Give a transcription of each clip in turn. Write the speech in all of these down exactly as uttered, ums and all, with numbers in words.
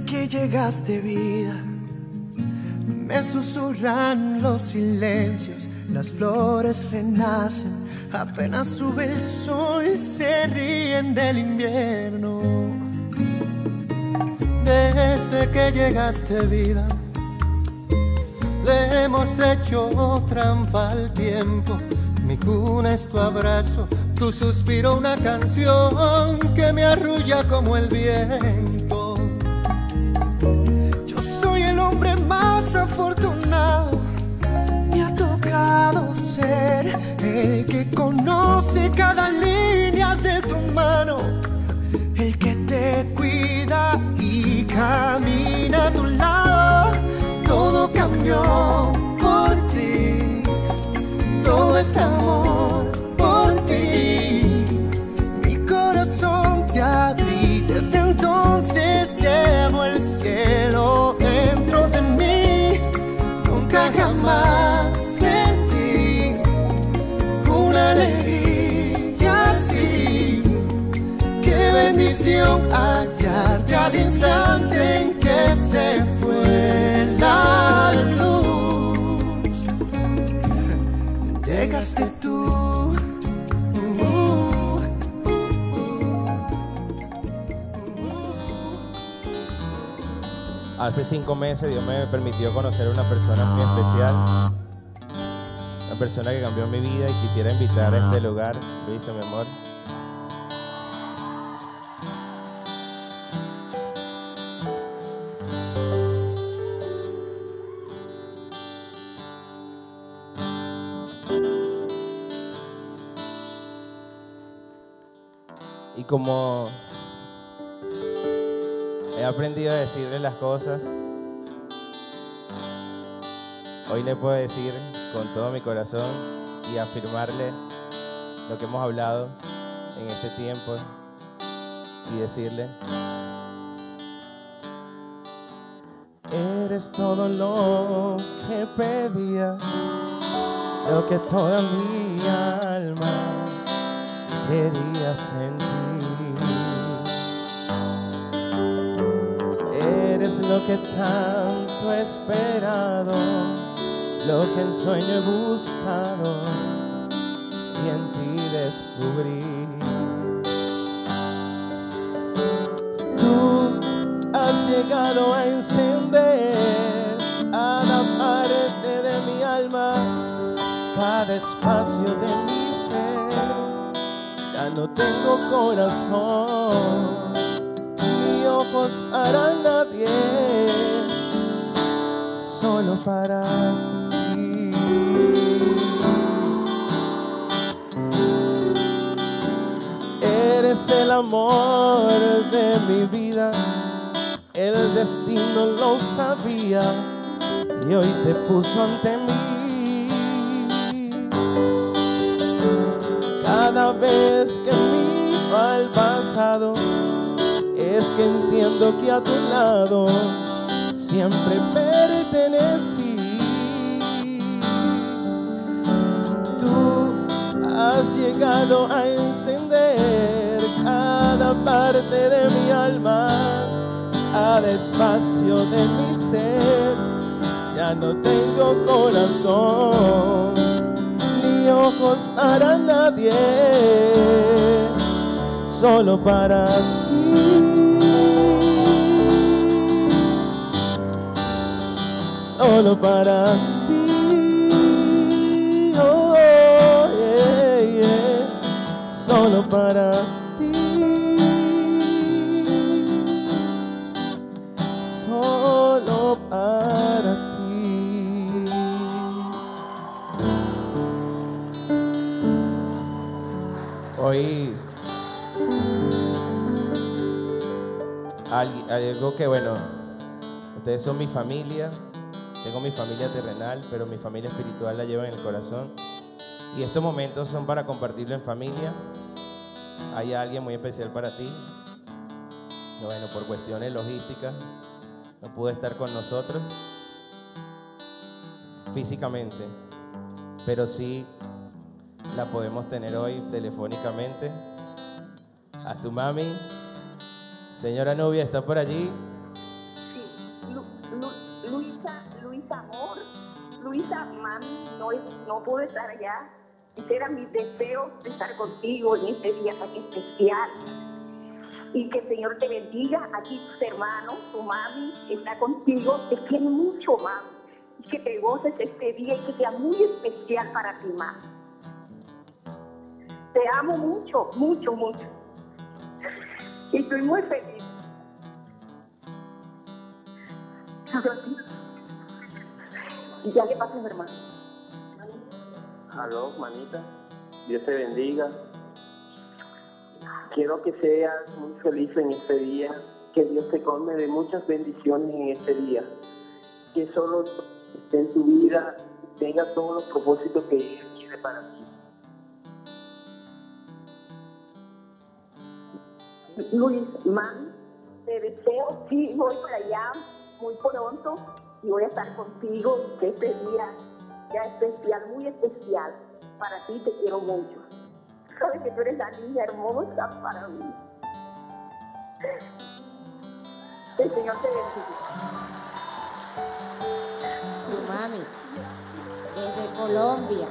que llegaste, vida, me susurran los silencios, las flores renacen, apenas sube el sol y se ríen del invierno. Desde que llegaste, vida, le hemos hecho trampa al tiempo. Mi cuna es tu abrazo, tu suspiro una canción que me arrulla como el viento. Yo soy el hombre más afortunado, me ha tocado ser el que conoce cada línea de tu mano, el que te cuida y camina a tu lado. Todo cambió por ti, todo es amor por ti. Mi corazón te abrí, desde entonces llevo el cielo dentro de mí. Nunca jamás sentí una alegría así. Qué bendición hallarte al instante en que se fue la luz. Llegaste tú. Uh, uh, uh, uh. Hace cinco meses Dios me permitió conocer a una persona muy especial, una persona que cambió mi vida, y quisiera invitar a este lugar. Luisa, mi amor. Y como he aprendido a decirle las cosas, hoy le puedo decir con todo mi corazón y afirmarle lo que hemos hablado en este tiempo y decirle: eres todo lo que pedía, lo que toda mi alma quería sentir. Eres lo que tanto he esperado, lo que en sueño he buscado y en ti descubrí. Tú has llegado a encender cada parte de mi alma, cada espacio de mi ser. Ya no tengo corazón ni ojos para nadie, solo para ti. Eres el amor de mi vida, el destino lo sabía y hoy te puso ante mí. Cada vez que miro al pasado, es que entiendo que a tu lado siempre pertenecí. Tú has llegado a encender cada parte de mi alma, cada espacio de mi ser. Ya no tengo corazón ni ojos para nadie, solo para ti, solo para ti, oh, yeah, yeah. Solo para ti, solo para ti. Hoy algo que, bueno, ustedes son mi familia, tengo mi familia terrenal, pero mi familia espiritual la llevo en el corazón, y estos momentos son para compartirlo en familia. Hay alguien muy especial para ti. Bueno, por cuestiones logísticas no pudo estar con nosotros físicamente, pero sí la podemos tener hoy telefónicamente. A tu mami, señora Nubia, está por allí. ahorita, mami, no, no pude estar allá. Ese era mi deseo de estar contigo en este día tan especial. Y que el Señor te bendiga. Aquí tus hermanos, tu mami está contigo. Te quiere mucho, mami. Y que te goces este día y que sea muy especial para ti, mami. Te amo mucho, mucho, mucho. Y estoy muy feliz. Y ya le paso, hermano. Aló, manita. Dios te bendiga. Quiero que seas muy feliz en este día. Que Dios te colme de muchas bendiciones en este día. Que solo esté en tu vida, tenga todos los propósitos que Él quiere para ti. Luis, mami, te deseo, sí, voy para allá muy pronto y voy a estar contigo y que este día sea especial, muy especial. Para ti te quiero mucho. Sabes que tú eres la niña hermosa para mí. El Señor te bendiga. Su mami, desde Colombia.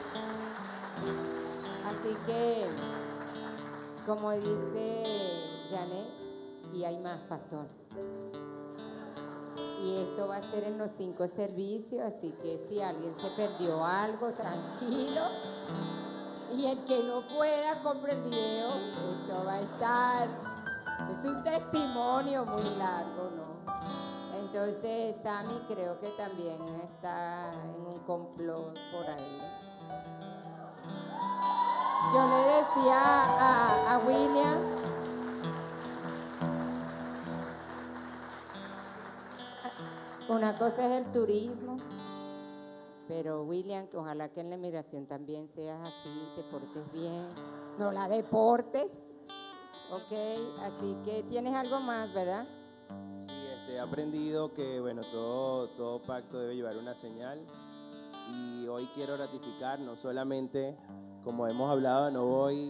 Así que, como dice Janet, y hay más, pastor. Y esto va a ser en los cinco servicios, así que si alguien se perdió algo, tranquilo. Y el que no pueda, compre el video. Esto va a estar, es un testimonio muy largo, ¿no? Entonces, Sammy creo que también está en un complot por ahí. Yo le decía a, a William, una cosa es el turismo, pero William, que ojalá que en la inmigración también seas así, te portes bien, no la deportes, ¿ok? Así que tienes algo más, ¿verdad? Sí, este, he aprendido que, bueno, todo, todo pacto debe llevar una señal y hoy quiero ratificar, no solamente, como hemos hablado, no voy,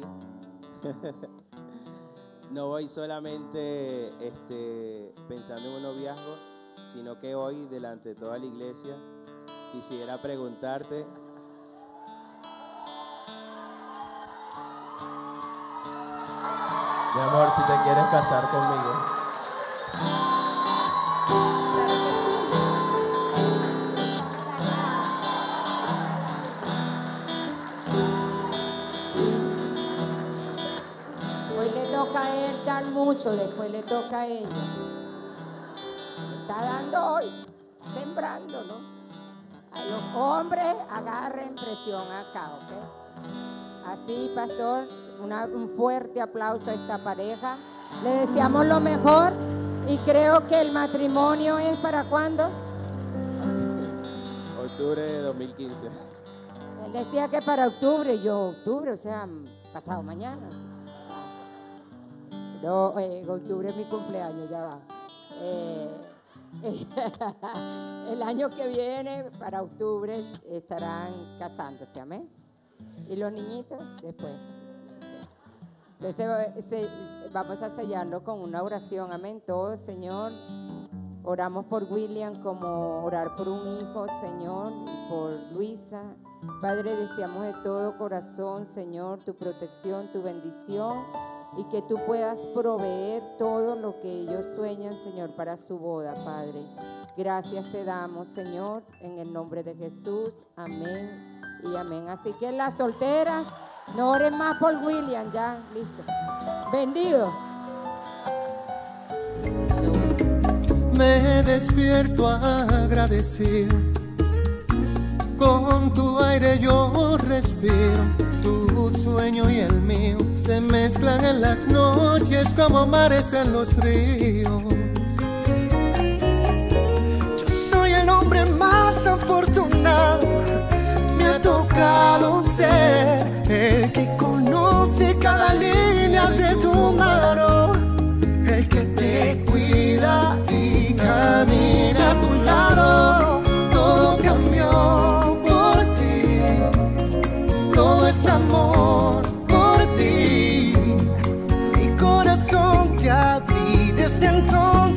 no voy solamente este, pensando en un noviazgo, sino que hoy, delante de toda la iglesia, quisiera preguntarte, mi amor, si te quieres casar conmigo. Hoy le toca a él dar mucho, después le toca a ella. Está dando hoy, sembrando, ¿no? A los hombres agarren presión acá, ¿ok? Así, pastor, una, un fuerte aplauso a esta pareja. Le deseamos lo mejor y creo que el matrimonio es ¿para cuándo? Octubre de dos mil quince. Él decía que para octubre, yo octubre, o sea, pasado mañana. No, eh, octubre es mi cumpleaños, ya va. Eh, el año que viene, para octubre, estarán casándose, amén. Y los niñitos, después. Entonces, se, vamos a sellarlo con una oración, amén. Todos, Señor, oramos por William como orar por un hijo, Señor, y por Luisa. Padre, deseamos de todo corazón, Señor, tu protección, tu bendición, y que tú puedas proveer todo lo que ellos sueñan, Señor, para su boda, Padre. Gracias te damos, Señor, en el nombre de Jesús. Amén y amén. Así que las solteras, no oren más por William, ya, listo. Bendigo. Me despierto agradecido, con tu aire yo respiro, tu sueño y el mío se mezclan en las noches como mares en los ríos. Yo soy el hombre más afortunado, me ha tocado ser el que conoce cada línea de tu mano, el que te cuida y camina a tu lado. Todo cambió por ti, todo es amor por ti. Mi corazón te abrí desde entonces.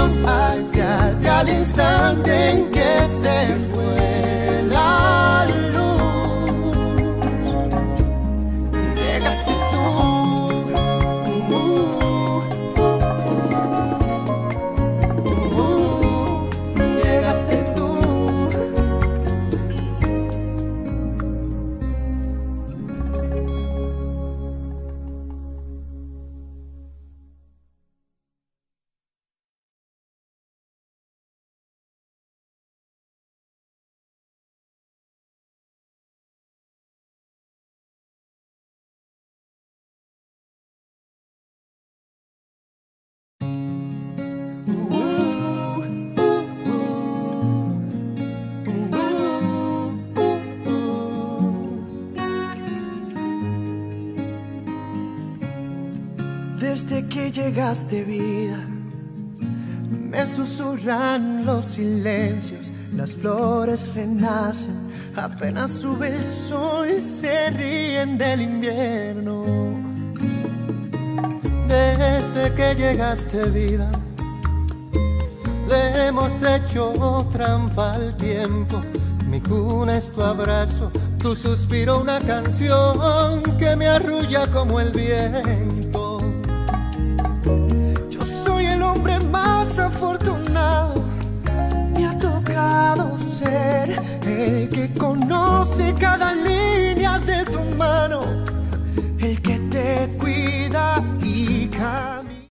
hallarte al instante en que se fue la luz. Llegaste tú, uh, uh, uh, llegaste tú. Desde que llegaste, vida, me susurran los silencios, las flores renacen, apenas sube el sol y se ríen del invierno. Desde que llegaste, vida, le hemos hecho trampa al tiempo. Mi cuna es tu abrazo, tu suspiro una canción que me arrulla como el viento. Yo soy el hombre más afortunado, me ha tocado ser el que conoce cada línea de tu mano.